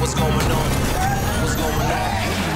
What's going on? What's going on?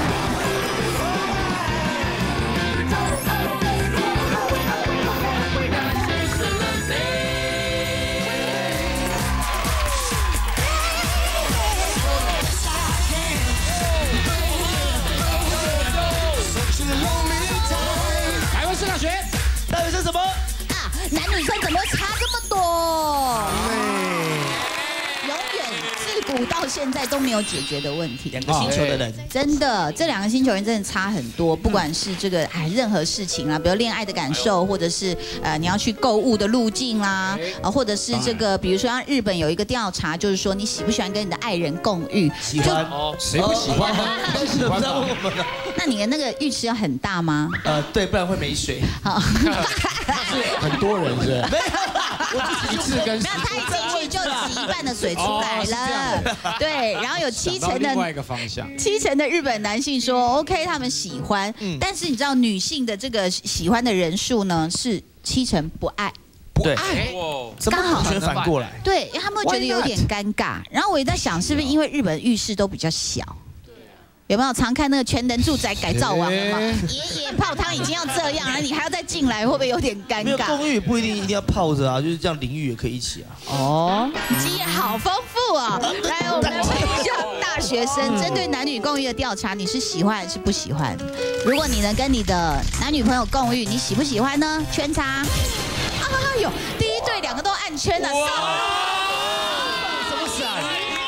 台湾师大学， 到底是什么？ 啊，男女生怎么差这么多？永远自古到现在都没有解决的问题。 两个星球的人， 真的，这两个星球人真的差很多，不管是这个任何事情啦，比如恋爱的感受，或者是你要去购物的路径啦，或者是这个，比如说像日本有一个调查，就是说你喜不喜欢跟你的爱人共浴？ 喜欢哦，谁不喜欢呢？都喜欢吧。 那你的那个浴池要很大吗？ 对，不然会没水。 好， 很多人是？ 没有， 我一次跟没有，他一进去就挤一半的水出来了。对，然后有7成的另外一个方向 ，7成的日本男性说 OK， 他们喜欢，但是你知道女性的这个喜欢的人数呢是7成不爱。 对，怎么完全反过来？ 对，因为他们会觉得有点尴尬。然后我也在想，是不是因为日本浴室都比较小？有没有常看那个全能住宅改造网了吗？爷爷泡汤已经要这样了，你还要再进来，会不会有点尴没有， 尬？ 公寓不一定要泡着啊，就是这样淋浴也可以一起啊。 哦，经验好丰富啊！来，我们来问一下大学生，针对男女共浴的调查，你是喜欢还是不喜欢？如果你能跟你的男女朋友共浴，你喜不喜欢呢？圈叉。哎呦，第一对2个都按圈了。 什么闪？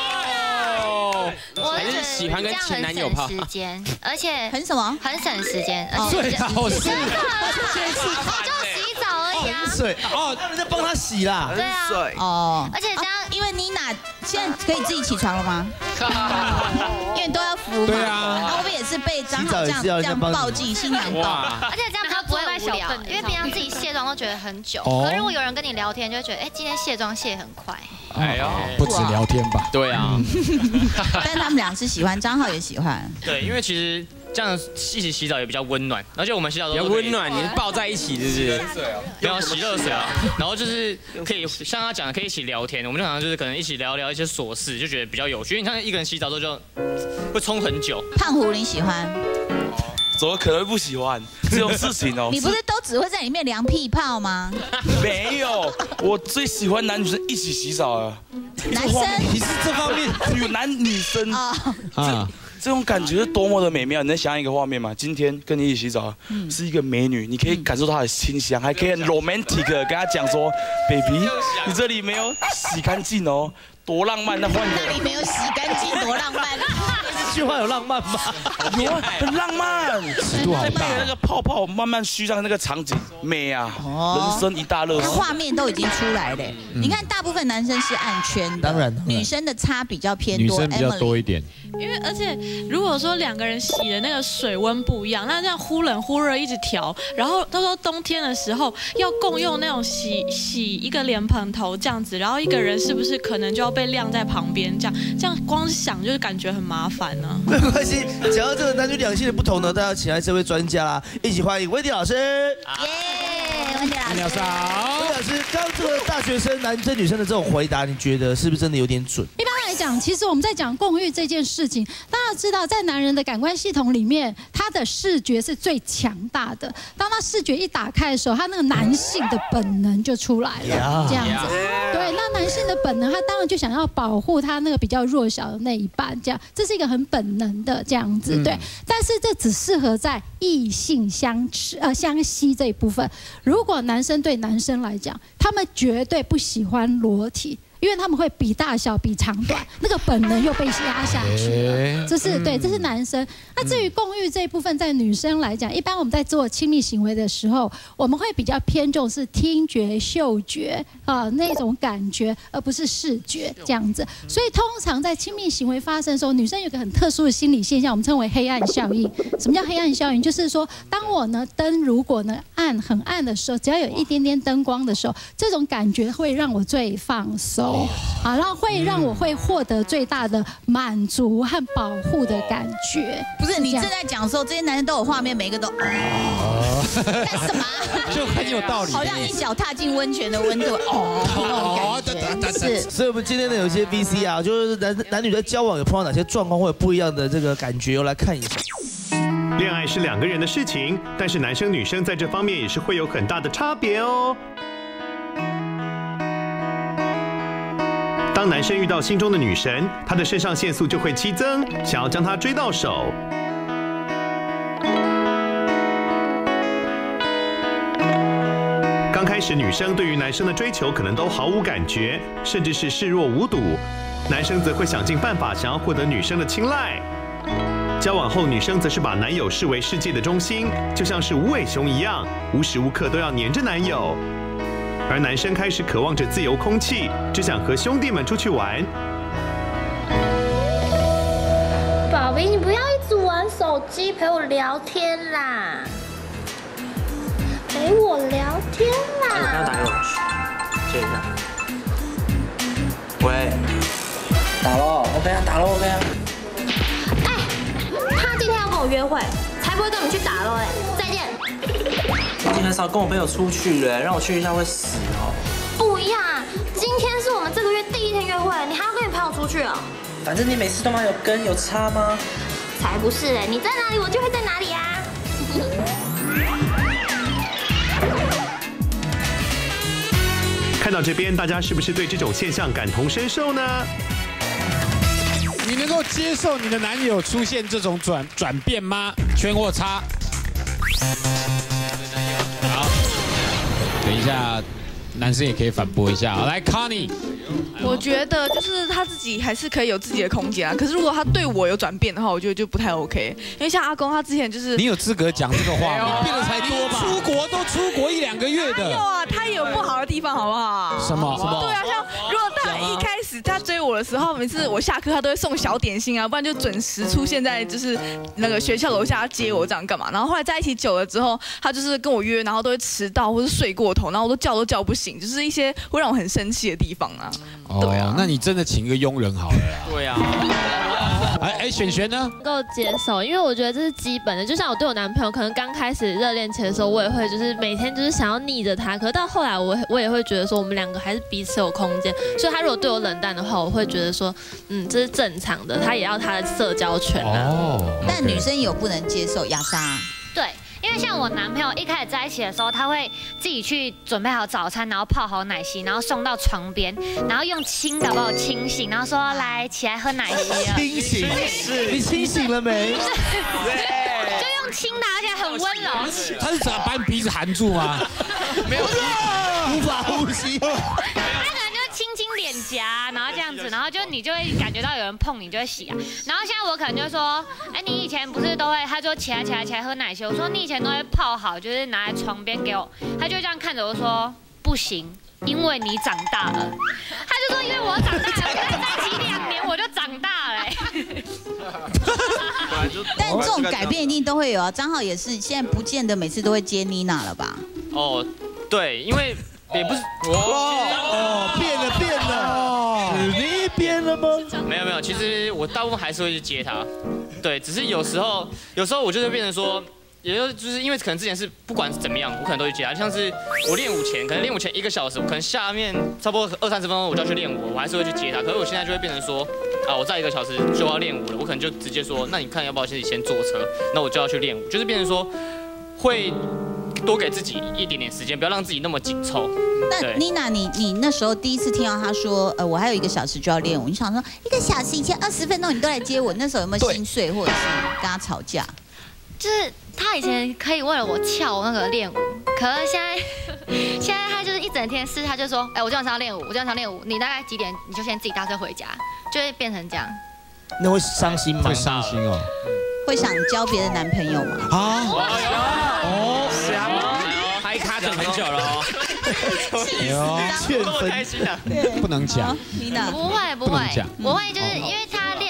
我是喜欢跟前男友泡，时间，而且很什么？ 很省时间，而最且好是真的，我就洗澡而已啊。 水哦，让人家帮他洗啦。 对啊， 哦， 而且这样， 因为妮娜现在可以自己起床了吗？因为都要扶嘛。 对啊。 那会不会也是被张好这样抱进新娘抱？ 而且这样比较不会无聊，因为平常自己卸妆都觉得很久，可是如果有人跟你聊天，就会觉得，哎，今天卸妆卸很快。 哎呦，不止聊天吧？ 对啊， 但是他们俩是喜欢，张浩也喜欢。 对，因为其实这样一起洗澡也比较温暖，而且我们洗澡都比较温暖，你是抱在一起，是不是？ 没有洗热水啊，然后就是可以像他讲的，可以一起聊天，我们就常常就是可能一起聊一些琐事，就觉得比较有趣。因为你看一个人洗澡之后就会冲很久。 胖虎你喜欢？ 怎么可能会不喜欢？这种事情哦， 你不是都只会在里面量屁泡吗？ 没有，我最喜欢男女生一起洗澡啊。 男生， 你是这方面有男女生啊， 这种感觉是多么的美妙！你能想象一个画面吗？今天跟你一起洗澡，是一个美女，你可以感受到她的清香，还可以很 romantic 跟她讲说 ，baby， 你这里没有洗干净哦。多浪漫！那换那里没有洗干净，多浪漫！ 这句话有浪漫吗？ 有啊，很浪漫。 尺度好大。 那个泡泡慢慢虚上那个场景，美啊！人生一大乐事。 画面都已经出来了。你看，大部分男生是按圈的， 当然， 女生的差比较偏多， 女生比较多一点。 因为而且如果说2个人洗的那个水温不一样，那这样忽冷忽热一直调，然后到时候冬天的时候要共用那种洗一个莲蓬头这样子，然后一个人是不是可能就要被晾在旁边，这样光想就是感觉很麻烦呢。 没关系，讲到这个男女两性的不同呢，大家请来这位专家啦，一起欢迎温迪老师。 耶，温迪老师好。温迪老师，刚这个大学生男生女生的这种回答，你觉得是不是真的有点准？ 一般来讲，其实我们在讲共浴这件事情，大家知道，在男人的感官系统里面，他的视觉是最强大的。当他视觉一打开的时候，他那个男性的本能就出来了，这样子。对，那男性的本能，他当然就想要保护他那个比较弱小的那一半，这样，这是一个很本能的这样子。对，但是这只适合在异性相吸这一部分。如果男生对男生来讲，他们绝对不喜欢裸体。因为他们会比大小、比长短，那个本能又被压下去了。这是对，这是男生。那至于共浴这一部分，在女生来讲，一般我们在做亲密行为的时候，我们会比较偏重是听觉、嗅觉那种感觉，而不是视觉这样子。所以通常在亲密行为发生的时候，女生有个很特殊的心理现象，我们称为黑暗效应。什么叫黑暗效应？就是说，当我呢灯如果呢很暗的时候，只要有一点点灯光的时候，这种感觉会让我最放松。 手，啊，让会让我会获得最大的满足和保护的感觉。 不是你正在讲的时候，这些男人都有画面，每一个都干什么？ 就很有道理， 好像一脚踏进温泉的温度哦，是。 所以我们今天呢有一些 VC 啊，就是男女在交往有碰到哪些状况或者不一样的这个感觉，我来看一下。 恋爱是2个人的事情，但是男生女生在这方面也是会有很大的差别哦。当男生遇到心中的女神，他的肾上腺素就会激增，想要将她追到手。刚开始，女生对于男生的追求可能都毫无感觉，甚至是视若无睹；男生则会想尽办法想要获得女生的青睐。交往后，女生则是把男友视为世界的中心，就像是无尾熊一样，无时无刻都要黏着男友。而男生开始渴望着自由空气，只想和兄弟们出去玩。 宝贝，你不要一直玩手机，陪我聊天啦！陪我聊天啦！ 要打给我，接一下。喂，打咯 ，OK 啊，打咯 ，OK 啊。 他今天要跟我约会，才不会跟你们去打咯嘞！再见。 你很少跟我朋友出去了，让我去一下会死哦。 不一样啊，今天是我们这个月第1天约会，你还要跟你朋友出去哦？ 反正你每次都蛮有跟，有差吗？ 才不是哎，你在哪里我就会在哪里啊。 看到这边，大家是不是对这种现象感同身受呢？ 你能够接受你的男友出现这种转变吗？圈或叉？好，等一下，男生也可以反驳一下。来 ，Connie。 我觉得就是他自己还是可以有自己的空间啊。可是如果他对我有转变的话，我觉得就不太 OK。因为像阿公他之前就是， 你有资格讲这个话吗？变得才多吧？出国都出国1-2个月的。 有啊，他也有不好的地方，好不好？ 什么？ 对啊，像如果他一开始他追我的时候，每次我下课他都会送小点心啊，不然就准时出现在就是那个学校楼下接我，这样干嘛？然后后来在一起久了之后，他就是跟我约，然后都会迟到或是睡过头，然后我都叫不醒，就是一些会让我很生气的地方啊。 对啊，那你真的请一个佣人好了啦。 对啊。 璇呢？ 能够接受，因为我觉得这是基本的。就像我对我男朋友，可能刚开始热恋期的时候，我也会就是每天就是想要腻着他。可是到后来我也会觉得说，我们2个还是彼此有空间。所以他如果对我冷淡的话，我会觉得说，这是正常的。他也要他的社交圈啊。 但女生有不能接受，雅莎。 对。因为像我男朋友一开始在一起的时候，他会自己去准备好早餐，然后泡好奶昔，然后送到床边，然后用亲的把我亲醒，然后说来起来喝奶昔了。 清醒？你清醒了没？ 就用亲的，而且很温柔。 他是把你鼻子含住吗？ 没有， 无法呼吸。 轻轻脸颊，然后这样子，然后你就会感觉到有人碰你就会洗啊。然后现在我可能就说，你以前不是都会，他就起来喝奶昔。我说你以前都会泡好，就是拿在床边给我。他就这样看着我说不行，因为你长大了。他就说因为我长大了，我跟他在一起2年我就长大了。 但这种改变一定都会有啊。张浩也是，现在不见得每次都会接妮娜了吧？ 哦，对，因为。也不是变了，是你变了吗？ 没有，其实我大部分还是会去接他，对，只是有时候我就会变成说，也就是因为可能之前是不管是怎么样，我可能都去接他，像是我练舞前，可能练舞前1个小时，我可能下面差不多20-30分钟我就要去练舞，我还是会去接他，可是我现在就会变成说，我在1个小时就要练舞了，我可能就直接说，那你看要不要自己先坐车，那我就要去练舞，就是变成说会。多给自己一点点时间，不要让自己那么紧凑。 那妮娜，你那时候第一次听到他说，我还有1个小时就要练舞，你想说1个小时以前20分钟你都来接我，那时候有没有心碎或者是跟他吵架？ 就是他以前可以为了我翘那个练舞，可是现在他就是一整天是他就说，我今晚上要练舞，你大概几点你就先自己搭车回家，就会变成这样。 那会伤心吗？ 会伤心哦。 会想交别的男朋友吗？ 拍卡等很久了劝分开心啊！ 不能讲。 不会，我会就是因为他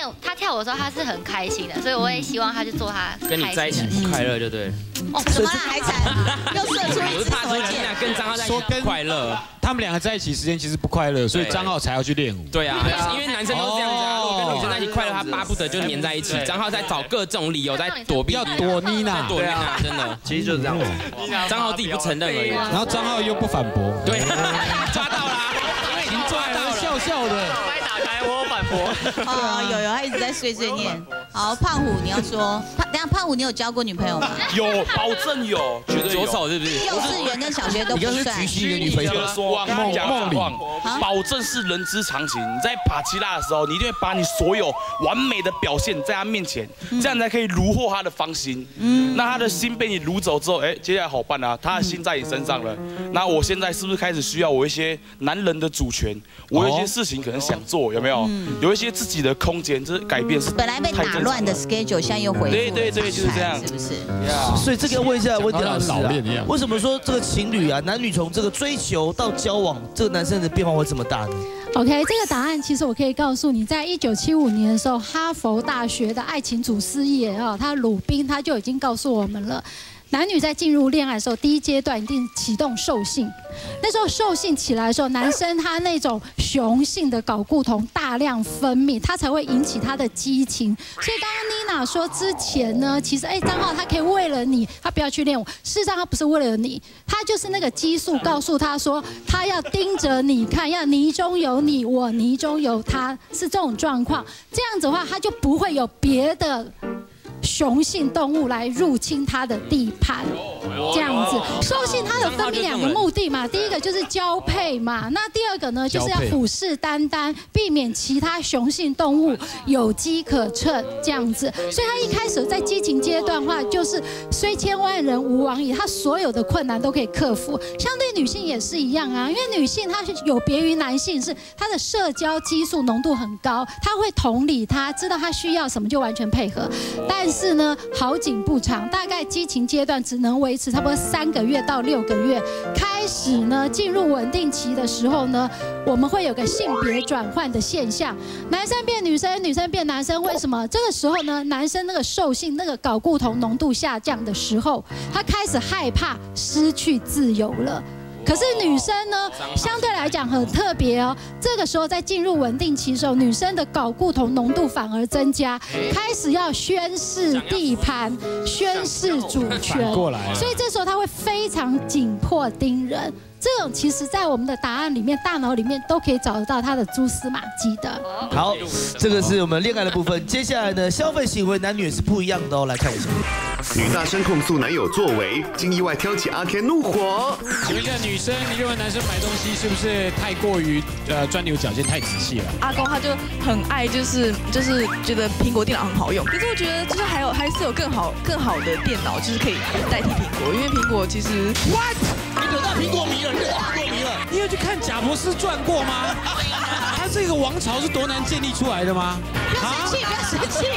跳舞的时候他是很开心的，所以我也希望他去做他跟你在一起快乐就对了。 哦，什么海产？又射出一支什么箭？ 跟张浩在一起快乐， 他们两个在一起时间其实不快乐，所以张浩才要去练舞。 对啊，因为男生都是这样子啊，如果跟女生在一起快乐，他巴不得就黏在一起。张浩在找各种理由在躲避， 要躲妮娜， 躲妮娜，真的，其实就是这样子。张浩自己不承认而已。 然后张浩又不反驳， 对，抓到啦，因为已经抓到了， 笑笑的。 麦打开，我有反驳。 哦，有，他一直在碎碎念。好，胖虎，你要说，等下胖虎，你有交过女朋友吗？ 有，保证有，绝对有。 左手是不是？ 幼稚园跟小学都不算。 你刚是举起一个女朋友说梦里，保证是人之常情。你在帕奇拉的时候，你一定会把你所有完美的表现在他面前，这样才可以虏获他的芳心。那他的心被你掳走之后，哎，接下来好办啊，他的心在你身上了。那我现在是不是开始需要我一些男人的主权？我有一些事情可能想做，有没有？有一些自己的空间，这改变是本来被打乱的 schedule， 现在又回复。 对，就是这样， 是不是？ 所以这个要问一下温迪老师啊，为什么说这个情侣啊，男女从这个追求到交往，这个男生的变化会这么大呢 ？OK， 这个答案其实我可以告诉你，在1975年的时候，哈佛大学的爱情祖师爷啊，他鲁宾他就已经告诉我们了。男女在进入恋爱的时候，第一阶段一定启动兽性。那时候兽性起来的时候，男生他那种雄性的睾固酮大量分泌，他才会引起他的激情。所以刚刚妮娜说之前呢，其实张浩他可以为了你，他不要去练舞。事实上他不是为了你，他就是那个激素告诉他说，他要盯着你看，要你中有你，我你中有他，是这种状况。这样子的话，他就不会有别的雄性动物来入侵它的地盘，这样子。兽性它有分泌2个目的嘛，第一个就是交配嘛，那第二个呢就是要虎视眈眈，避免其他雄性动物有机可乘这样子。所以它一开始在激情阶段的话，就是虽千万人吾往矣，它所有的困难都可以克服。相对女性也是一样啊，因为女性她是有别于男性，是她的社交激素浓度很高，她会同理他，知道他需要什么就完全配合。但是呢，好景不长，大概激情阶段只能维持差不多3个月到6个月。开始呢，进入稳定期的时候呢，我们会有个性别转换的现象，男生变女生，女生变男生。为什么？这个时候呢，男生那个兽性、那个睾固酮浓度下降的时候，他开始害怕失去自由了。可是女生呢，相对来讲很特别哦。这个时候在进入稳定期的时候，女生的睾固酮浓度反而增加，开始要宣示地盘、宣示主权。所以这时候她会非常紧迫盯人。这种其实，在我们的答案里面、大脑里面都可以找得到它的蛛丝马迹的。 好，这个是我们恋爱的部分。接下来呢，消费行为男女也是不一样的哦，来看一下。 女大生控诉男友作为，竟意外挑起阿 Ken 怒火。 请问一下，女生，你认为男生买东西是不是太过于钻牛角尖、太仔细了？ 阿公他就很爱，就是觉得苹果电脑很好用，可是我觉得就是还是有更好的电脑，就是可以代替苹果，因为苹果其实 What？ 你惹到苹果迷了，你惹到苹果迷了。 你有去看《贾博士传》过吗？他这个王朝是多难建立出来的吗？ 不要生气，不要生气。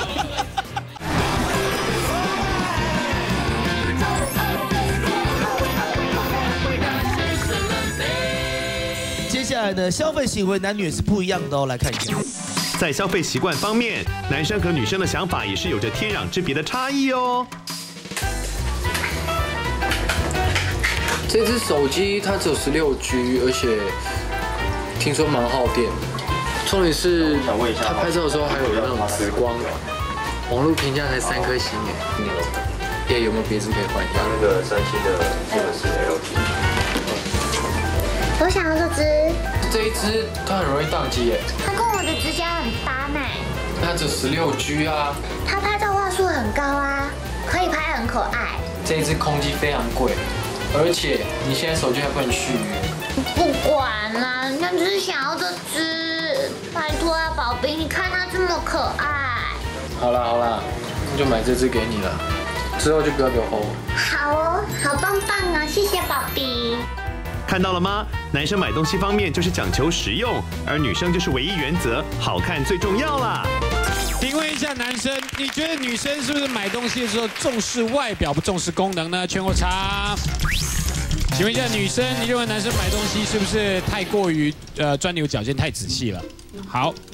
接下来呢，消费行为男女也是不一样的哦，来看一下。 在消费习惯方面，男生和女生的想法也是有着天壤之别的差异哦。 这只手机它只有16G， 而且听说蛮耗电。重点是它拍照的时候还有那种紫光，网络评价才3颗星耶。有没有别支可以换一下？ 那个三星的这个是 LG。 我想要这只。 这一只它很容易宕机耶。 它跟我的指甲很搭呢。 它只有16G 啊。 它拍照画素很高啊，可以拍很可爱。 这一只空机非常贵。而且你现在手机还不能续约。 不管啦，人家只是想要这只。拜托啊，宝贝，你看它这么可爱。 好啦，那就买这只给你了，之后就不要给我吼。 好哦，好棒棒哦，谢谢宝贝。 看到了吗？男生买东西方面就是讲求实用，而女生就是唯一原则，好看最重要啦。 请问一下男生，你觉得女生是不是买东西的时候重视外表不重视功能呢？圈或叉。请问一下女生，你认为男生买东西是不是太过于钻牛角尖、太仔细了？好，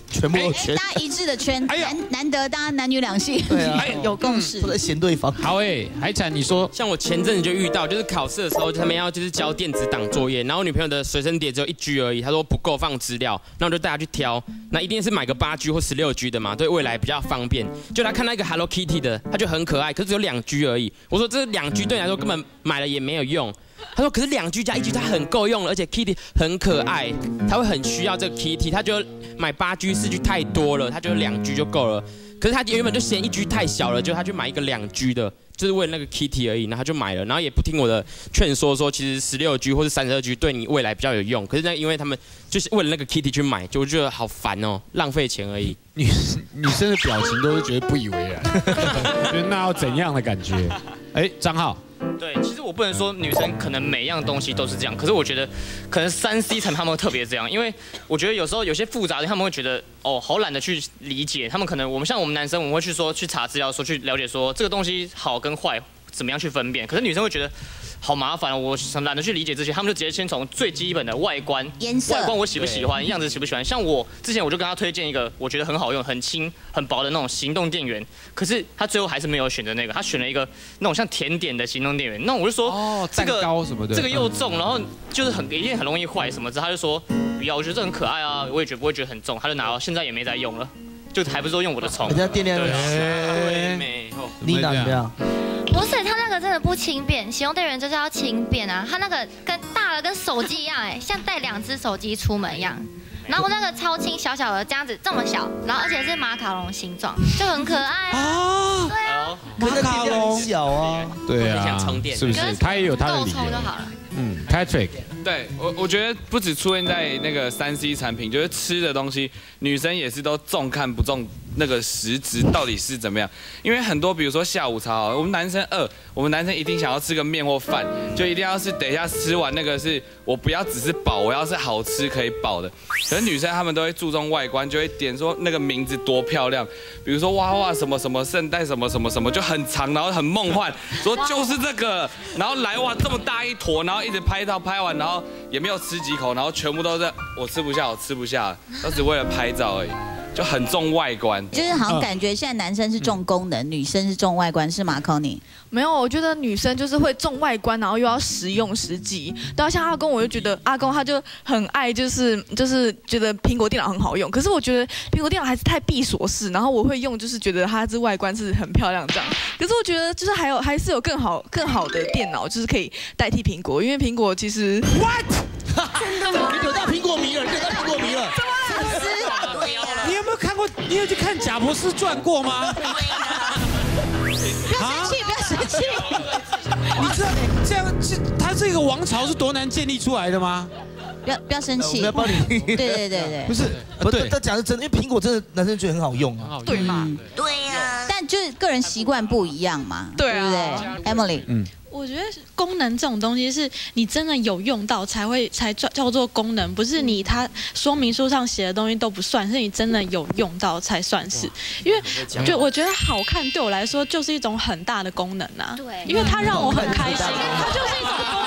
全部都圈， 大家一致的圈，难得大家男女两性有共识， 都在嫌对方。 好海产你说， 像我前阵子就遇到，就是考试的时候，他们要就是交电子档作业，然后我女朋友的随身碟只有1G 而已，她说不够放资料，那我就带她去挑，那一定是买个8G 或16G 的嘛，对未来比较方便。就她看到一个 Hello Kitty 的，她就很可爱，可是只有2G 而已。我说这2G 对你来说根本买了也没有用。他说：“可是2G 加1G 它很够用了，而且 Kitty 很可爱，他会很需要这个 Kitty， 他就买8G 4G 太多了，他就2G 就够了。可是他原本就嫌1G 太小了，就他去买一个2G 的，就是为了那个 Kitty 而已，然后他就买了，然后也不听我的劝说，说其实16G 或是32G 对你未来比较有用。可是因为他们就是为了那个 Kitty 去买，就我觉得好烦哦，浪费钱而已。 女生的表情都是觉得不以为然，觉得那要怎样的感觉？张浩。” 对，其实我不能说女生可能每样东西都是这样，可是我觉得可能3C 产品他们会特别这样，因为我觉得有时候有些复杂的他们会觉得好懒得去理解，他们可能我们男生我们会去查资料，说去了解说这个东西好跟坏怎么样去分辨，可是女生会觉得好麻烦，我懒得去理解这些，他们就直接先从最基本的外观、 颜色、 外观我喜不喜欢，样子喜不喜欢。像我之前我就跟他推荐一个我觉得很好用、很轻、很薄的那种行动电源，可是他最后还是没有选择那个，他选了一个那种像甜点的行动电源。那我就说蛋糕什么的， 这个又重，然后就是一定很容易坏什么的，他就说不要，我觉得这很可爱啊，我也不会觉得很重，他就拿到，现在也没在用了，就还不是说用我的充。 人家电量你哪怎么样？ 不是，它那个真的不轻便，行动电源就是要轻便啊，它那个大的跟手机一样，像带2只手机出门一样。然后那个超轻小小的这样子这么小，然后而且是马卡龙形状，就很可爱啊。对啊， 马卡龙小啊， 对啊，是不是？它也有它的理由。 就好了。 Patrick， 对我觉得不止出现在那个3C 产品，就是吃的东西，女生也是都重看不重那个实质到底是怎么样。因为很多比如说下午茶，我们男生我们男生一定想要吃个面或饭，就一定要是等一下吃完那个是我不要只是饱，我要是好吃可以饱的。可是女生她们都会注重外观，就会点说那个名字多漂亮，比如说哇什么什么圣代什么什么什么就很长，然后很梦幻，说就是这个，然后来哇这么大一坨，然后一直拍照拍完，然后也没有吃几口，然后全部都是我吃不下，都只为了拍照而已。就很重外观， 就是好像感觉现在男生是重功能，女生是重外观，是吗 ，Connie？ 没有，我觉得女生就是会重外观，然后又要实用实际。对啊，像阿公，我就觉得阿公他就很爱，就是觉得苹果电脑很好用。可是我觉得苹果电脑还是太闭锁式，然后我会用，就是觉得它这外观是很漂亮这样。可是我觉得就是还是有更好的电脑，就是可以代替苹果，因为苹果其实 What？ 真的吗？你有到苹果迷了，你有到苹果迷了。 你有没有看过？你有去看《贾博士传》过吗？ 不要生气，不要生气。 你知道这样，他这个王朝是多难建立出来的吗？ 不要生气， 我要帮你。 对， 不是，他讲的真的，因为苹果真的男生觉得很好用啊。 对嘛？ 对呀。但就是个人习惯不一样嘛，对不对 ？Emily， 我觉得功能这种东西是你真的有用到才叫做功能，不是你它说明书上写的东西都不算，是你真的有用到才算是。因为就我觉得好看对我来说就是一种很大的功能啊，对，因为它让我很开心，它就是一种功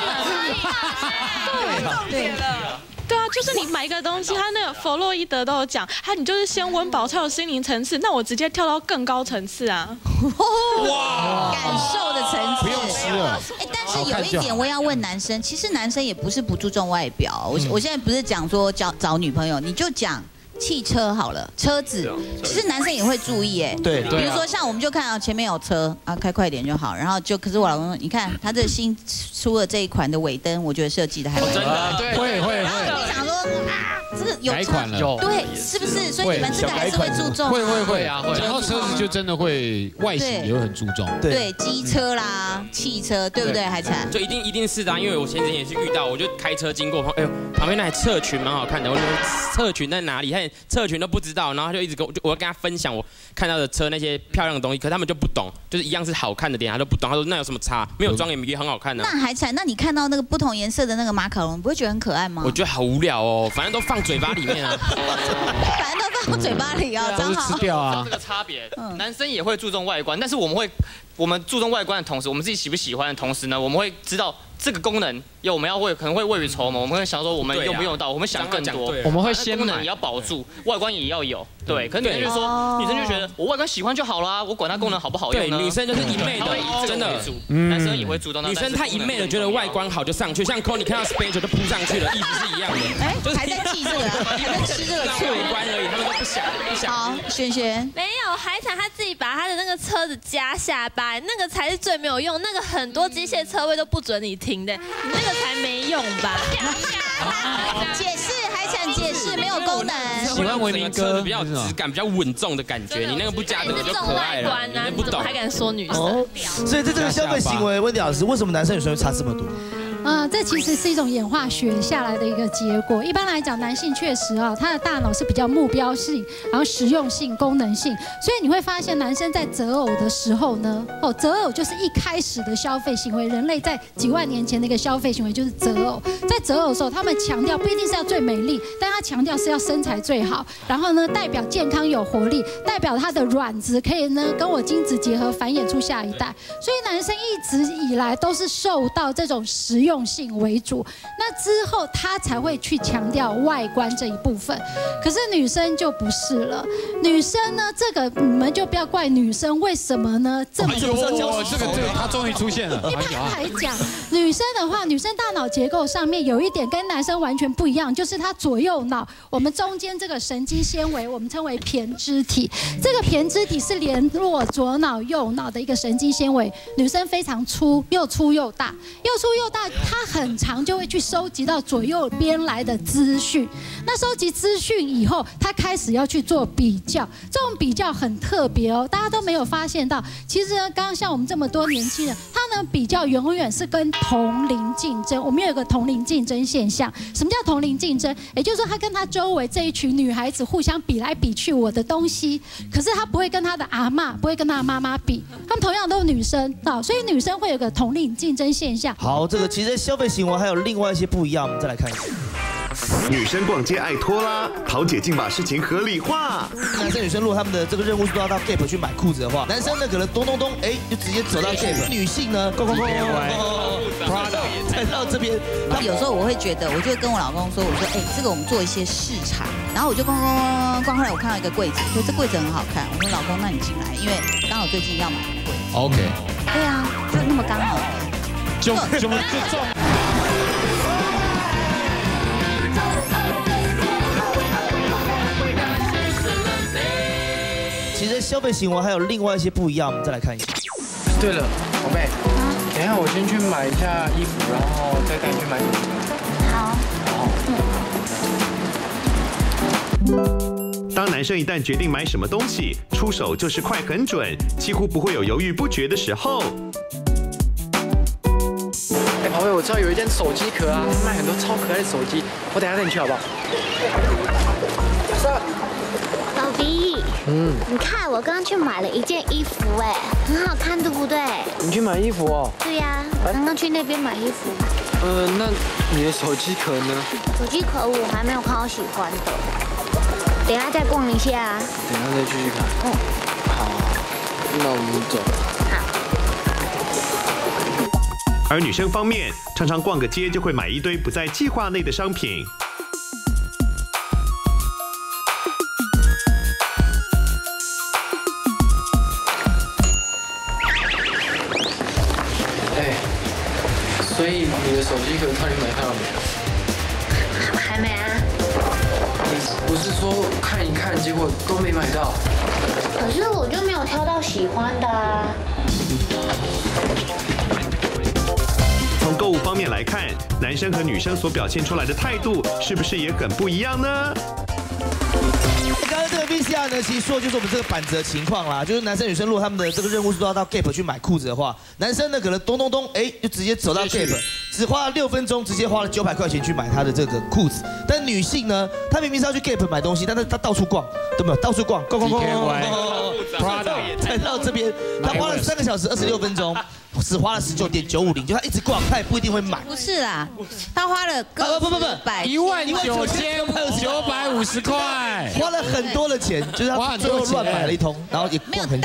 能。对，对啊，就是你买一个东西，他那个弗洛伊德都有讲，你就是先温饱才有心灵层次，那我直接跳到更高层次啊！ 哇，感受的层次， 不用吃了。 但是有一点我要问男生，其实男生也不是不注重外表，我现在不是讲说找女朋友，你就讲汽车好了，车子，其实男生也会注意对， 比如说像我们就看到前面有车啊，开快点就好，然后可是我老公说，你看他这新出的这一款的尾灯，我觉得设计的还蛮真的，对， 会。 然后你想说这个有改款了， 对，是不是？所以你们这个还是会注重， 会啊，然后车子就真的会外形也会很注重， 对，机车啦、汽车，对不对？海产就一定是的，因为我前几天也是遇到，我就开车经过，旁边那台侧裙蛮好看的，我说侧裙在哪里？他侧裙都不知道，然后他就一直我要跟他分享我看到的车那些漂亮的东西，可是他们就不懂，就是一样是好看的点，他都不懂。他说那有什么差？没有装也很好看的。 那海产，那你看到那个不同颜色的那个马卡龙，你不会觉得很可爱吗？ 我觉得好无聊哦，反正都放嘴巴里面啊。 反正都放嘴巴里啊， 都是吃掉啊。这个差别，男生也会注重外观，但是我们会我们注重外观的同时，我们自己喜不喜欢的同时呢，我们会知道这个功能，我们可能会未雨绸缪，我们会想说我们用不用到，我们想更多， 我们会先功能也要保住，外观也要有，对。可是女生就说，女生就觉得我外观喜欢就好啦，我管它功能好不好用呢？ 对，女生就是一昧的，真的， 男生也会主动。 女生太一昧的，觉得外观好就上去，像 Connie 看到 Special 就扑上去了，意思是一样的。 哎，还在记这个，还在吃这个醋。 外观而已，他们都不想。 好，萱萱。 没有，海产他自己把他的那个车子加下来，那个才是最没有用，那个很多机械车位都不准你停的，你那个才没用吧？ 解释，海产解释没有功能。 喜欢维明哥比较有质感、比较稳重的感觉，你那个不加这个就可爱了。你不懂， 还敢说女生？ 所以在这个消费行为，温迪老师，为什么男生女生会差这么多？ 这其实是一种演化学下来的一个结果。一般来讲，男性确实他的大脑是比较目标性，然后实用性、功能性，所以你会发现男生在择偶的时候呢，择偶就是一开始的消费行为，人类在几万年前的一个消费行为就是择偶。在择偶的时候，他们强调不一定是要最美丽，但他强调是要身材最好，然后呢代表健康有活力，代表他的卵子可以呢跟我精子结合繁衍出下一代。所以男生一直以来都是受到这种实用性为主，那之后他才会去强调外观这一部分。可是女生就不是了，女生呢，这个你们就不要怪女生，为什么呢？这个他终于出现了。 一般来讲，女生的话，女生大脑结构上面有一点跟男生完全不一样，就是她左右脑，我们中间这个神经纤维，我们称为胼胝体。这个胼胝体是联络左脑右脑的一个神经纤维。女生非常粗，又粗又大，它很长就会去收集到左右边来的资讯。那收集资讯以后，他开始要去做比较，这种比较很特别哦，大家都没有发现到。其实呢，刚刚像我们这么多年轻人，他呢比较永远是跟同龄竞争。我们有一个同龄竞争现象，什么叫同龄竞争？也就是说，他跟他周围这一群女孩子互相比来比去我的东西，可是他不会跟他的阿嬷，不会跟他的妈妈比，他们同样都是女生啊，所以女生会有个同龄竞争现象。 好，这个其实消费行为还有另外一些不一样，我们再来看一下。 女生逛街爱拖拉，桃姐竟把事情合理化。 男生女生如果他们的这个任务是都要到 Gap 去买裤子的话，男生呢可能咚咚咚，就直接走到 Gap。女性呢，才到这边。 有时候我会觉得，我就跟我老公说，我说，这个我们做一些市场，然后我就逛，后来我看到一个柜子，说这柜子很好看，我说老公，那你进来，因为刚好最近要买柜子。 OK。 对啊，就那么刚好。 就中。 其实消费行为还有另外一些不一样，我们再来看一下。 对了，宝贝，等一下我先去买一下衣服，然后再带你去买手机。 好。当男生一旦决定买什么东西，出手就是快很准，几乎不会有犹豫不决的时候。 宝贝，我知道有一间手机壳啊，卖很多超可爱的手机，我等一下带你去好不好？ 宝贝，你看我刚刚去买了一件衣服，很好看，对不对？ 你去买衣服哦？ 对呀，我刚刚去那边买衣服。 那你的手机壳呢？ 手机壳我还没有看到喜欢的，等一下再逛一下。 等一下再继续看。好，那我们走。 而女生方面，常常逛个街就会买一堆不在计划内的商品。 所以你的手机壳看你买到了没有？ 还没啊。 你不是说看一看，结果都没买到？ 可是我就没有挑到喜欢的啊。 从购物方面来看，男生和女生所表现出来的态度是不是也很不一样呢？ 刚刚这个 VCR 呢，其实说的就是我们这个板子的情况啦，就是男生女生如果他们的这个任务是都要到 Gap 去买裤子的话，男生呢可能咚咚咚，就直接走到 Gap， 只花了6分钟，直接花了900块钱去买他的这个裤子。但女性呢，她明明是要去 Gap 买东西，但是她到处逛，对没有？到处逛，才到这边，她花了3个小时26分钟。只花了19.950，就他一直逛，他也不一定会买。 不是啦，他花了 19950块， 花了很多的钱，就是他最后乱买了一通，然后也没有。大家看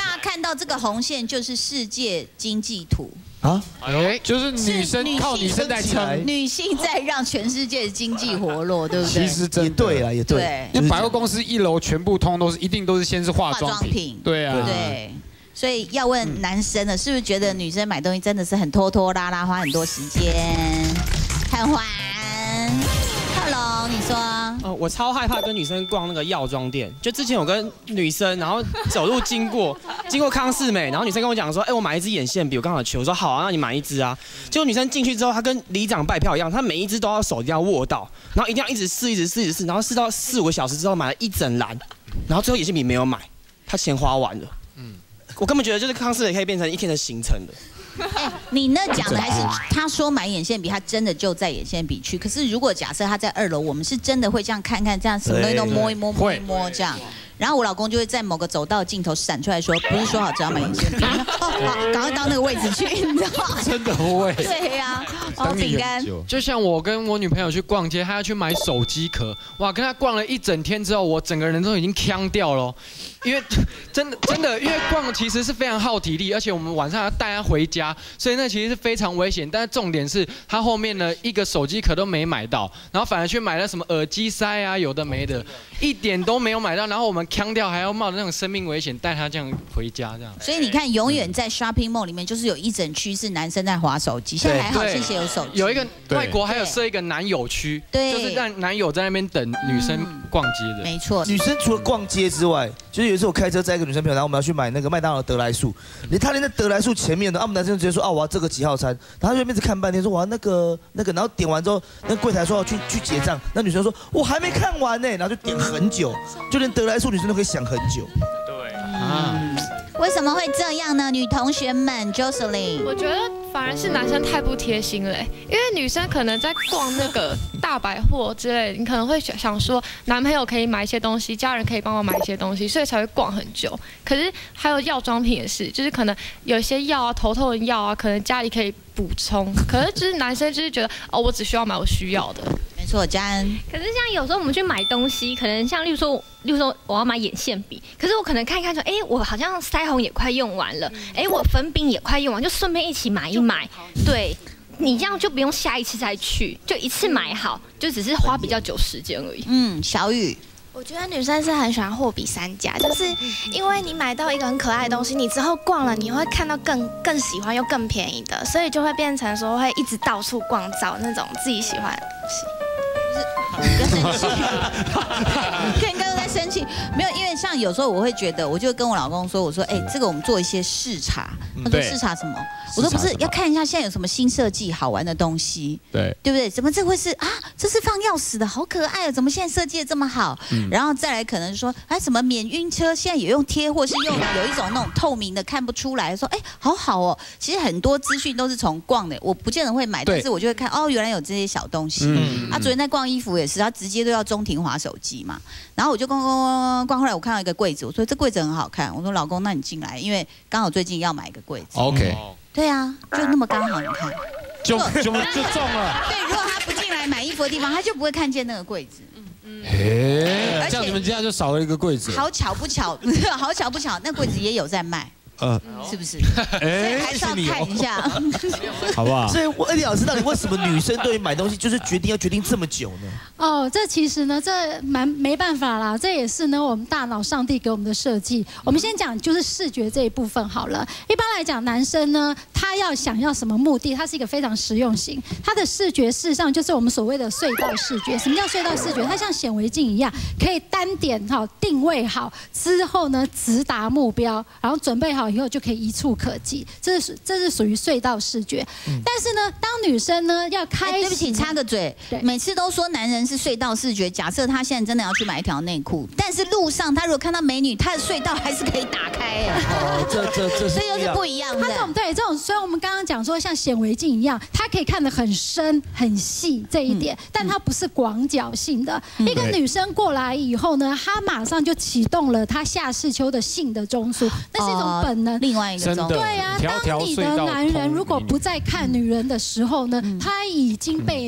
到这个红线就是世界经济图。 啊， 就是女生靠女生在撑， 女性在让全世界的经济活络，对不对？ 其实真的对啊，也对。 因为百货公司1楼全部一定都是先是化妆品，对啊， 对。所以要问男生的，是不是觉得女生买东西真的是很拖拖拉拉，花很多时间，很烦？贺龙，你说？ 我超害怕跟女生逛那个药妆店。就之前有跟女生，然后走路经过康是美，然后女生跟我讲说，我买一支眼线笔，我刚好缺，我说好啊，那你买一支啊。结果女生进去之后，她跟里长拜票一样，她每一支都要手一定要握到，然后一定要一直试，然后试到4、5个小时之后买了一整篮，然后最后眼线笔没有买，她钱花完了。我根本觉得就是康是美可以变成一天的行程的。 你那讲的还是他说买眼线笔，他真的就在眼线笔区。可是如果假设他在2楼，我们是真的会这样看看，这样什么东西都摸一摸这样。然后我老公就会在某个走道尽头闪出来说：“不是说好只要买眼线笔？好，赶快到那个位置去，你知道吗？” 真的会。 对呀，饼干。 就像我跟我女朋友去逛街，她要去买手机壳，哇，跟她逛了一整天之后，我整个人都已经呛掉了。因为真的，因为逛其实是非常耗体力，而且我们晚上要带她回家，所以那其实是非常危险。但是重点是，她后面呢一个手机壳都没买到，然后反而去买了什么耳机塞啊，有的没的，一点都没有买到。然后我们呛掉，还要冒着那种生命危险带她这样回家，这样。 所以你看，永远在 shopping mall 里面就是有一整区是男生在滑手机，现在还好，谢谢有手机。 有一个外国还有设一个男友区，就是让男友在那边等女生逛街的。 没错， 女生除了逛街之外，就是有一次我开车载一个女生朋友，然后我们要去买那个麦当劳德莱素，他连在德莱素前面的，我们男生直接说我要这个几号餐，然后他就一直看半天说我要那个，然后点完之后，那柜台说要去结账，那女生说我还没看完呢，然后就点很久，就连德莱素女生都可以想很久。 对为什么会这样呢？女同学们 ，Jocelyn， 我觉得反而是男生太不贴心了，因为女生可能在逛那个大百货之类的，你可能会想说男朋友可以买一些东西，家人可以帮我买一些东西，所以才会逛很久。可是还有药妆品也是，就是可能有一些药啊，头痛的药啊，可能家里可以补充，可是就是男生就是觉得我只需要买我需要的。 没错，嘉恩。 可是像有时候我们去买东西，可能像例如说我要买眼线笔，可是我可能看一看说，我好像腮红也快用完了，我粉饼也快用完，就顺便一起买一买。对，你这样就不用下一次再去，就一次买好，就只是花比较久时间而已。 小雨。 我觉得女生是很喜欢货比三家，就是因为你买到一个很可爱的东西，你之后逛了，你会看到更喜欢又更便宜的，所以就会变成说会一直到处逛找那种自己喜欢的东西。 不要生气，看刚刚在生气，没有，因为像有时候我会觉得，我就跟我老公说，我说，这个我们做一些视察，他说视察什么？我说不是，要看一下现在有什么新设计好玩的东西，对不对？怎么这会是啊？这是放钥匙的，好可爱哦！怎么现在设计的这么好？然后再来可能说，什么免晕车，现在也用贴，或是用有一种那种透明的看不出来，说好好哦。其实很多资讯都是从逛的，我不见得会买，但是我就会看原来有这些小东西。昨天在逛衣服也是，他直接都要中庭滑手机嘛。然后我就逛，后来我看到一个柜子，我说这柜子很好看，我说老公，那你进来，因为刚好最近要买一个柜子。 OK。 对啊，就那么刚好，你看， 就中了。 对，如果他不进来买衣服的地方，他就不会看见那个柜子。 这样你们家就少了一个柜子。 好巧不巧，好巧不巧，那柜子也有在卖。是不是？所以还是要看一下， 好不好？ 所以恩典老师，到底为什么女生对于买东西就是决定这么久呢？ 这其实呢，这没办法啦，这也是呢我们大脑上帝给我们的设计。我们先讲就是视觉这一部分好了。一般来讲，男生呢，他要想要什么目的？他是一个非常实用型，他的视觉事实上就是我们所谓的隧道视觉。什么叫隧道视觉？它像显微镜一样，可以单点定位好之后呢，直达目标，然后准备好以后就可以一触可及，这是属于隧道视觉。但是呢，当女生呢要开始， 对不起，插个嘴，每次都说男人是隧道视觉。假设他现在真的要去买一条内裤，但是路上他如果看到美女，他的隧道还是可以打开。所以又是不一样的。 他这种，虽然我们刚刚讲说像显微镜一样，它可以看得很深很细这一点，但它不是广角性的。一个女生过来以后呢，她马上就启动了她下视丘的性的中枢，那是一种本能。 另外一个中枢。 对啊，当你的男人如果不再看女人的时候呢，他已经被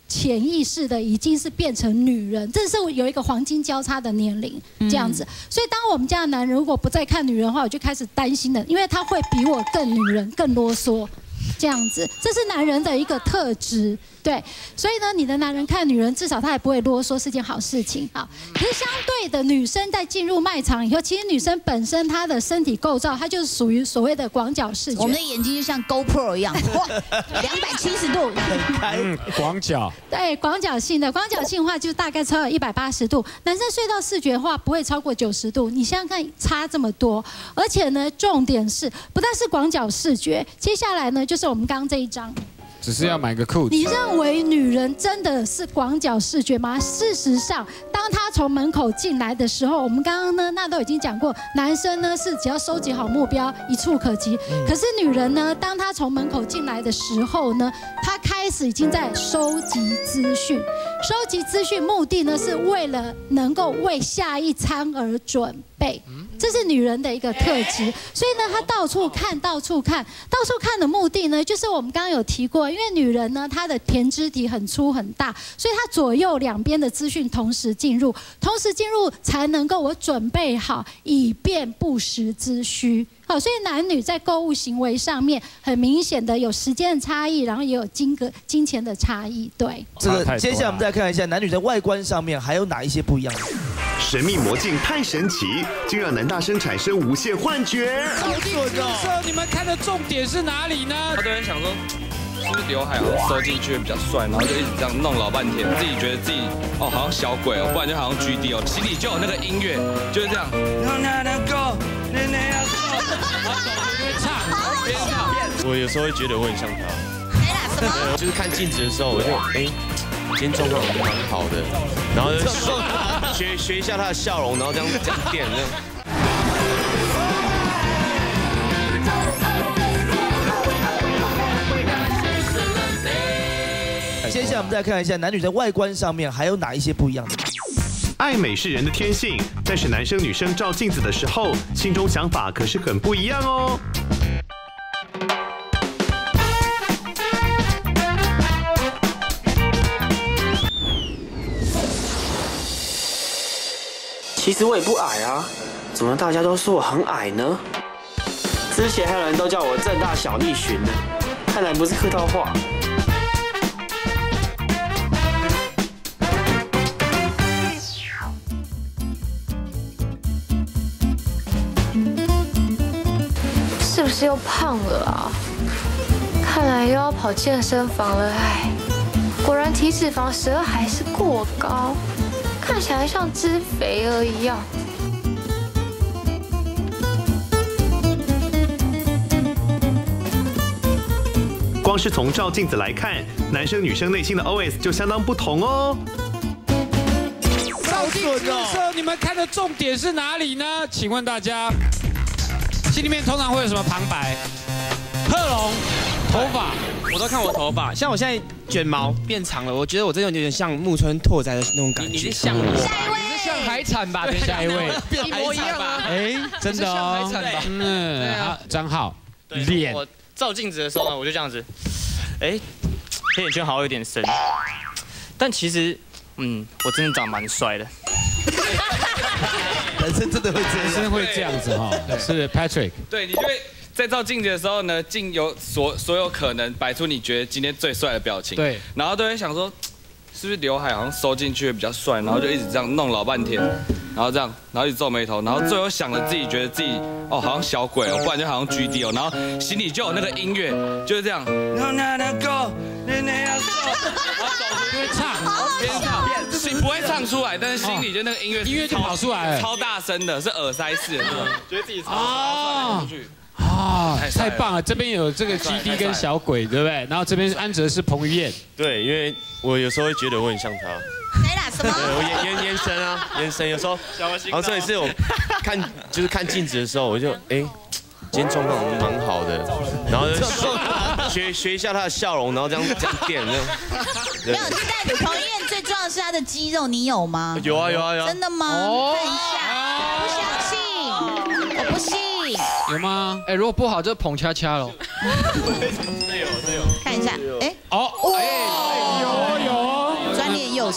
潜意识的已经是变成女人，这是有一个黄金交叉的年龄这样子。所以当我们家的男人如果不再看女人的话，我就开始担心了，因为他会比我更女人、更啰嗦。这样子，这是男人的一个特质，对，所以呢，你的男人看女人，至少他也不会啰嗦，是件好事情啊。可是相对的，女生在进入卖场以后，其实女生本身她的身体构造，它就是属于所谓的广角视觉。 我们的眼睛就像 GoPro 一样，哇，270度， 广角。 对，广角性的话，就大概超过180度。男生隧道视觉的话，不会超过90度。你想想看，差这么多，而且呢，重点是不但是广角视觉，接下来呢，就是我们刚刚这一张。 只是要买个裤子。 你认为女人真的是广角视觉吗？事实上，当她从门口进来的时候，我们刚刚呢，那都已经讲过，男生呢是只要收集好目标，一触可及。可是女人呢，当她从门口进来的时候呢，她开始已经在收集资讯。收集资讯目的呢，是为了能够为下一餐而准备。这是女人的一个特质，所以呢，她到处看的目的呢，就是我们刚刚有提过，因为女人呢，她的胼胝体很粗很大，所以她左右两边的资讯同时进入才能够我准备好，以便不时之需。好，所以男女在购物行为上面很明显的有时间的差异，然后也有金钱的差异。对， 这个接下来我们再看一下男女在外观上面还有哪一些不一样的。 神秘魔镜太神奇，竟让男大生产生无限幻觉。 照镜子的时候，你们看的重点是哪里呢？ 他都很想说，是不是刘海好像收进去比较帅，然后就一直这样弄老半天，自己觉得自己好像小鬼哦，不然就好像 GD 哦，心里就有那个音乐，就是这样。 我有时候会觉得我很像他。对，就是看镜子的时候，我就今天状况蛮好的，然后就学一下他的笑容，然后这样垫这样。 接下来我们再看一下男女在外观上面还有哪一些不一样的。 爱美是人的天性，但是男生女生照镜子的时候，心中想法可是很不一样哦。 其实我也不矮啊，怎么大家都说我很矮呢？之前还有人都叫我政大小栗旬呢，看来不是客套话。 是不是又胖了啊？看来又要跑健身房了哎！果然体脂肪12还是过高。看起来像只肥鹅一样。 光是从照镜子来看，男生女生内心的 OS 就相当不同哦。 照镜子的时候，你们看的重点是哪里呢？请问大家，心里面通常会有什么旁白？贺龙，头发。 我都看我头发，像我现在卷毛变长了，我觉得我真的有点像木村拓哉的那种感觉。 你是像我，你是像海产吧？ 下一位， 一模一样啊！ 真的哦， 海产吧？ 好，张浩，脸。 我照镜子的时候呢，我就这样子，黑眼圈好像有点深，但其实，我真的长蛮帅的。 男生真的会这样， 男生会这样子哈，是 Patrick。 对，你就会。在照镜子的时候呢，镜有所有可能摆出你觉得今天最帅的表情， 对， 然后都会想说，是不是刘海好像收进去比较帅，然后就一直这样弄老半天，然后这样，然后一直皱眉头，然后最后想了自己觉得自己好像小鬼哦，不然就好像 GD 哦，然后心里就有那个音乐，就是这样，然后走出去唱，边唱，不会唱出来，但是心里就那个音乐就跑出来了， 超大声的，是耳塞式的，觉得自己超帅出去。 太棒了！这边有这个 GD 跟小鬼，对不对？然后这边安哲是彭于晏。 对，因为我有时候会觉得我很像他。 谁啦？什么？ 对，我眼神啊，眼神有时候。然后这也是我看镜子的时候，我就今天状况蛮好的，然后就学一下他的笑容，然后这样垫这样。 没有，现在彭于晏最重要的是他的肌肉，你有吗？ 有啊。 真的吗？看一下，不相信，我不信。 有吗？ 如果不好就捧恰恰了。 看一下， 有，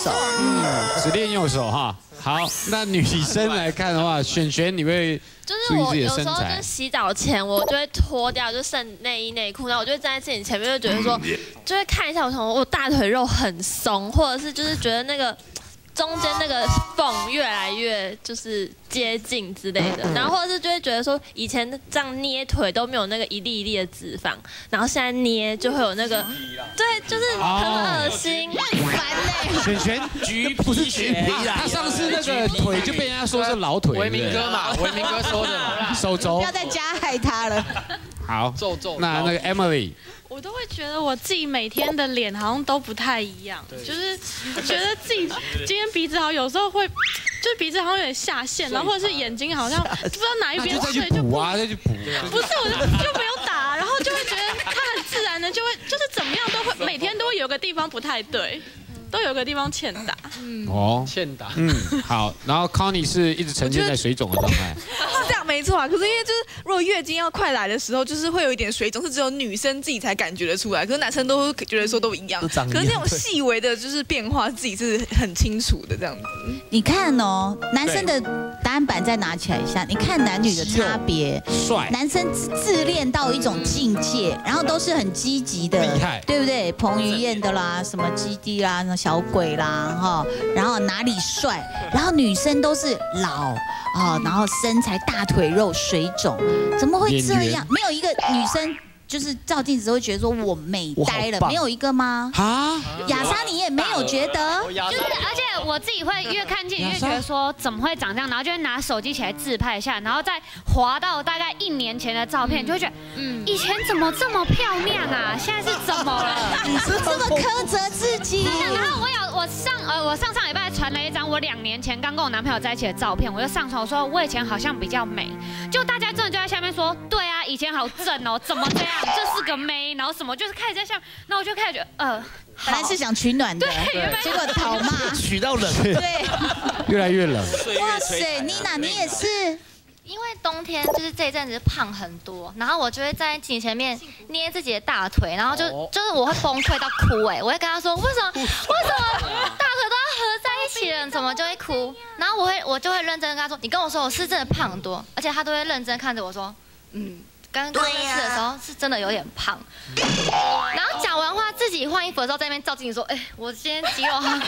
手。 只练右手哈。好，那女生来看的话，璇你会就是我有时候就是洗澡前，我就会脱掉就剩内衣内裤，然后我就会站在自己前面，就觉得说，就会看一下我大腿肉很松，或者是就是觉得那个中间那个缝越来越就是接近之类的，然后或者是就会觉得说，以前这样捏腿都没有那个一粒一粒的脂肪，然后现在捏就会有那个，对，就是很恶心，很烦嘞。 璇橘不是橘皮啦，他上次那个腿就被人家说是老腿， 维明哥嘛，维明哥说的嘛， 手肘。 不要再加害他了。 好，那个 Emily。 我都会觉得我自己每天的脸好像都不太一样，就是觉得自己今天鼻子好，有时候会，就是鼻子好像有点下陷，然后或者是眼睛好像不知道哪一边睡就补啊，再去补。 不是，我就没有打，然后就会觉得它很自然的就会，就是怎么样都会，每天都会有个地方不太对。都有个地方欠打， 欠打， 好，然后 Connie 是一直沉浸在水肿的状态， 是这样没错啊。可是因为就是如果月经要快来的时候，就是会有一点水肿，是只有女生自己才感觉得出来，可是男生都会觉得说都一样，可是那种细微的就是变化自己是很清楚的这样子。 你看哦，男生的答案板再拿起来一下，你看男女的差别， 帅， 男生自恋到一种境界，然后都是很积极的， 厉害， 对不对？彭于晏的啦，什么基地啦，小鬼啦，哈，然后哪里帅，然后女生都是老然后身材大腿肉水肿，怎么会这样？没有一个女生就是照镜子都会觉得说我美呆了，没有一个吗？啊，雅莎你也没有觉得？ 就是，而且我自己会越看近越觉得说怎么会长这样，然后就会拿手机起来自拍一下，然后再滑到大概1年前的照片，就会觉得，以前怎么这么漂亮啊？现在是怎么了？ 你是这么苛责自己？ 然后我上礼拜传了一张我2年前刚跟我男朋友在一起的照片，我就上传我说我以前好像比较美，就大家真的就在下面说，对啊，以前好正哦，怎么这样？这是个妹，然后什么就是开始在下面，然后我就开始觉得本来是想取暖的，结果讨骂， 取到冷， 对， 越来越冷。 哇塞，妮娜你也是。 因为冬天就是这一阵子胖很多，然后我就会在镜前面捏自己的大腿，然后就是我会崩溃到哭我会跟他说为什么大腿都要合在一起了，怎么就会哭？然后我就会认真跟他说，你跟我说我是真的胖很多，而且他都会认真看着我说，刚认识的时候是真的有点胖。然后讲完话自己换衣服的时候在那边照镜子说，我今天肌肉很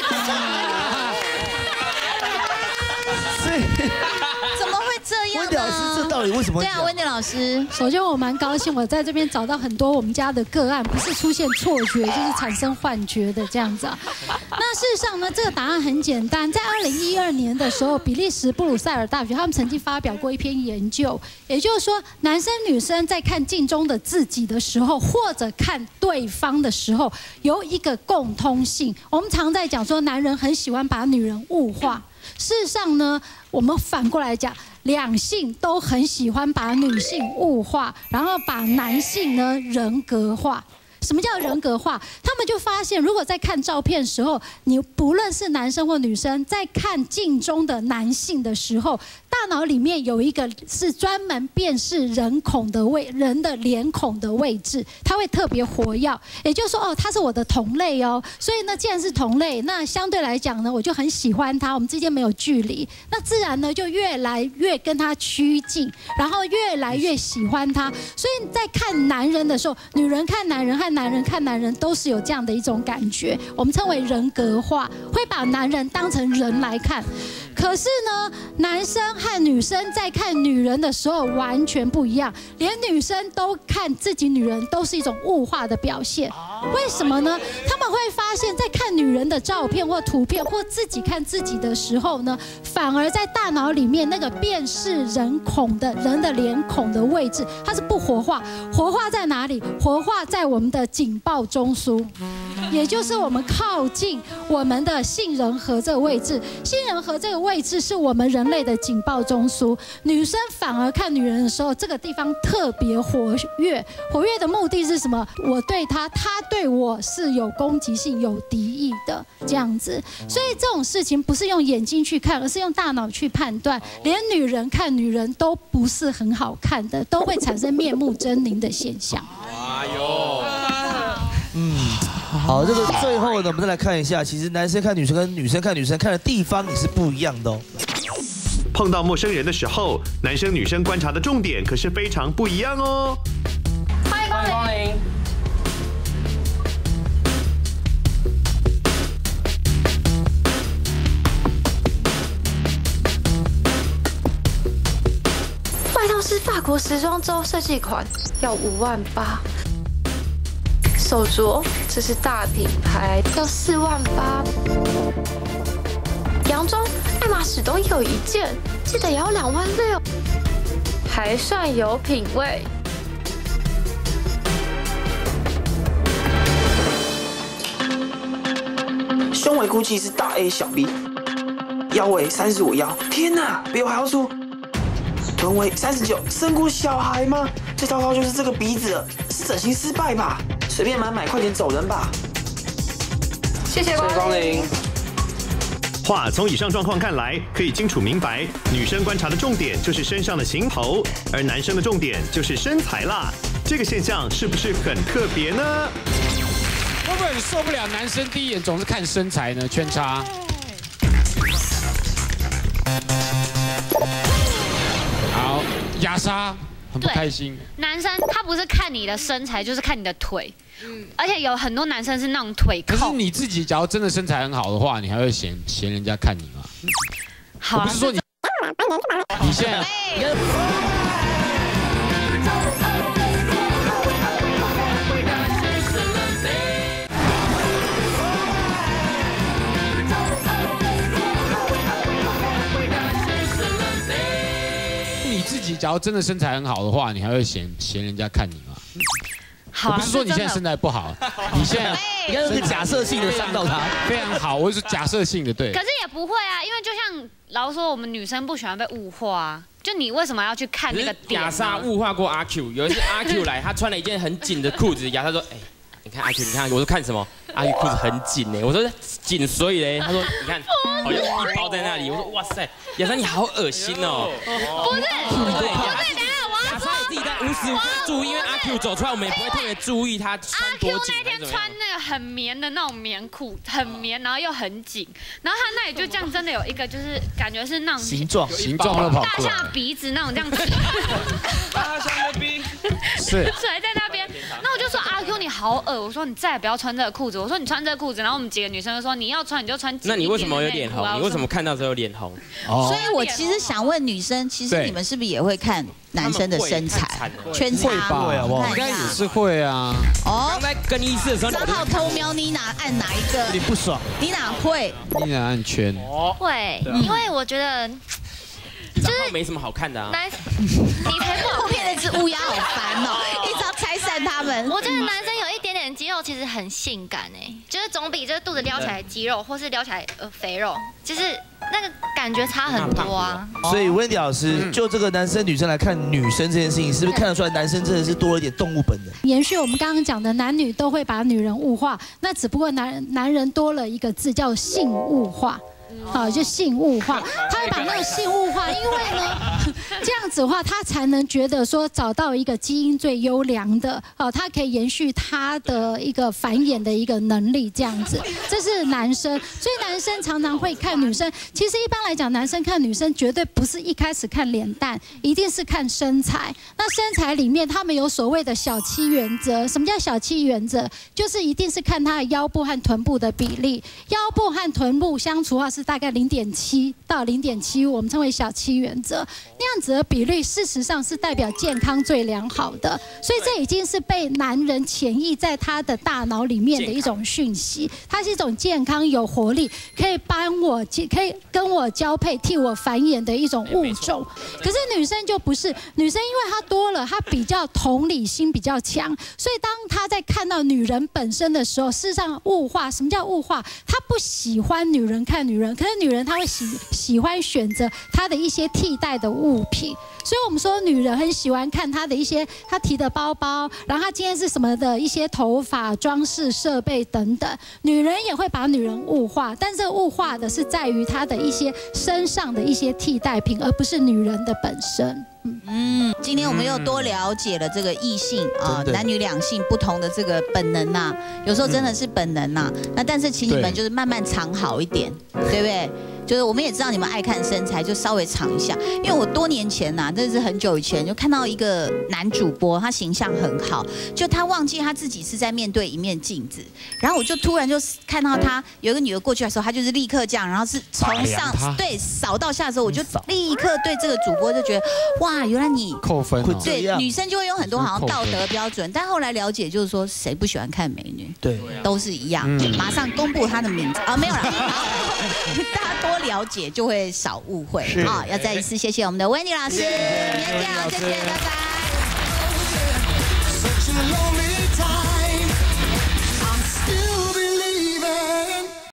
怎么会这样呢？ 温迪老师，这到底为什么？ 对啊，温迪老师， 首先我蛮高兴，我在这边找到很多我们家的个案，不是出现错觉，就是产生幻觉的这样子啊。那事实上呢，这个答案很简单，在2012年的时候，比利时布鲁塞尔大学他们曾经发表过一篇研究，也就是说，男生女生在看镜中的自己的时候，或者看对方的时候，有一个共通性。我们常在讲说，男人很喜欢把女人物化。事实上呢，我们反过来讲，两性都很喜欢把女性物化，然后把男性呢人格化。什么叫人格化？他们就发现，如果在看照片的时候，你不论是男生或女生，在看镜中的男性的时候，大脑里面有一个是专门辨识人的脸孔的位置，它会特别活跃。也就是说，他是我的同类哦。所以呢，既然是同类，那相对来讲呢，我就很喜欢他，我们之间没有距离，那自然呢就越来越跟他趋近，然后越来越喜欢他。所以在看男人的时候，女人看男人和男人看男人都是有这样的一种感觉，我们称为人格化，会把男人当成人来看。可是呢，男生和女生在看女人的时候完全不一样，连女生都看自己女人都是一种物化的表现。为什么呢？他们会发现，在看女人的照片或图片，或自己看自己的时候呢，反而在大脑里面那个辨识人的脸孔的位置，它是不活化。活化在哪里？活化在我们的警报中枢，也就是我们靠近我们的杏仁核这个位置。杏仁核这个位置是我们人类的警报中枢。女生反而看女人的时候，这个地方特别活跃。活跃的目的是什么？我对她，她对我是有攻击性、有敌意的这样子。所以这种事情不是用眼睛去看，而是用大脑去判断。连女人看女人都不是很好看的，都会产生面目狰狞的现象。 好好，这个最后呢，我们再来看一下，其实男生看女生跟女生看女生看的地方也是不一样的哦。 碰到陌生人的时候，男生女生观察的重点可是非常不一样哦。 欢迎光临。 外套是法国时装周设计款，要5.8万。手镯这是大品牌，要4.8万。洋装爱马仕都有一件，记得也要2.6万，还算有品味。 胸围估计是大 A 小 B， 腰围35腰，天哪，比我还要粗。臀围39，生过小孩吗？最糟糕就是这个鼻子了，是整形失败吧？随便买，快点走人吧。 谢谢光临。 话从以上状况看来，可以清楚明白，女生观察的重点就是身上的行头，而男生的重点就是身材啦。这个现象是不是很特别呢？ 会不会很受不了男生第一眼总是看身材呢？圈叉。好，亚莎很不开心。 男生他不是看你的身材，就是看你的腿。而且有很多男生是那种腿控。 可是你自己假如真的身材很好的话，你还会嫌人家看你吗？ 好、啊， 我不是说你现在。你自己假如真的身材很好的话，你还会嫌人家看你吗？ 好、啊， 我不是说你现在身材不好，你现在你刚刚是假设性的伤到他， 非常好，我是假设性的对。 可是也不会啊，因为就像老实说，我们女生不喜欢被物化啊。就你为什么要去看那个点？ 亚莎物化过阿 Q， 有一次阿 Q 来，他穿了一件很紧的裤子，亚莎说：“哎，你看阿 Q， 你看。”我说：“看什么？”阿 Q 裤子很紧哎，我说紧所以嘞，他说：“你看，好像一包在那里。”我说：“哇塞，亚莎你好恶心哦。” 不是，对，等一下我要说。 自己在无时无刻注意，因为阿 Q 走出来，我们也不会特别注意他穿多紧。 阿 Q 那天穿那个很绵的那种棉裤，很绵，然后又很紧，然后他那里就这样，真的有一个就是感觉是那种形状都跑大象鼻子那种这样子， 大象的鼻是水在那边。那我就说阿 Q 你好恶，我说你再也不要穿这个裤子，我说你穿这个裤子，然后我们几个女生就说你要穿你就穿。 那你为什么有脸红？你为什么看到之后脸红？ 所以我其实想问女生，其实你们是不是也会看男生的身材？圈叉会吧？应该也是会啊。 哦， 刚在更衣室的时候， 张浩偷瞄你哪按哪一个？ 你不爽？ 你哪会？ 你哪按圈？ 会，因为我觉得就是没什么好看的啊。 你才不后面那只乌鸦好烦哦，一直要拆散他们。 我觉得男生有一点点肌肉其实很性感哎，就是总比就是肚子撩起来肌肉，或是撩起来肥肉，就是那个感觉差很多啊。 所以温迪老师，就这个男生女生来看女生这件事情，是不是看得出来男生真的是多了一点动物本能？ 延续我们刚刚讲的，男女都会把女人物化，那只不过男人多了一个字叫性物化。好，就性物化，他会把那个性物化，因为呢，这样子的话，他才能觉得说找到一个基因最优良的，他可以延续他的一个繁衍的一个能力，这样子，这是男生，所以男生常常会看女生。其实一般来讲，男生看女生绝对不是一开始看脸蛋，一定是看身材。那身材里面，他们有所谓的小7原则。什么叫小7原则？就是一定是看他的腰部和臀部的比例，腰部和臀部相除的话是大概0.7到0.75，我们称为小7原则。那样子的比率，事实上是代表健康最良好的，所以这已经是被男人潜意在他的大脑里面的一种讯息。它是一种健康、有活力，可以可以跟我交配、替我繁衍的一种物种。可是女生就不是，女生因为她多了，她比较同理心比较强，所以当她在看到女人本身的时候，事实上物化。什么叫物化？她不喜欢女人看女人，可是女人她会喜欢选择她的一些替代的物品。 所以我们说女人很喜欢看她的一些她提的包包，然后她今天是什么的一些头发、装饰设备等等。女人也会把女人物化，但这物化的是在于她的一些身上的一些替代品，而不是女人的本身。 今天我们又多了解了这个异性啊，男女两性不同的这个本能呐，有时候真的是本能呐。那但是请你们就是慢慢藏好一点，对不对？就是我们也知道你们爱看身材，就稍微藏一下。因为我多年前呐，这是很久以前，就看到一个男主播，他形象很好，就他忘记他自己是在面对一面镜子，然后我就突然就看到他有一个女的过去的时候，他就是立刻这样，然后是从上对扫到下的时候，我就立刻对这个主播就觉得哇，原来你扣分哦。 对，女生就会有很多好像道德标准，但后来了解就是说，谁不喜欢看美女？ 对， 都是一样。马上公布她的名字啊，没有啦，大家多了解就会少误会啊。要再一次谢谢我们的Wendy老师，谢谢，拜拜。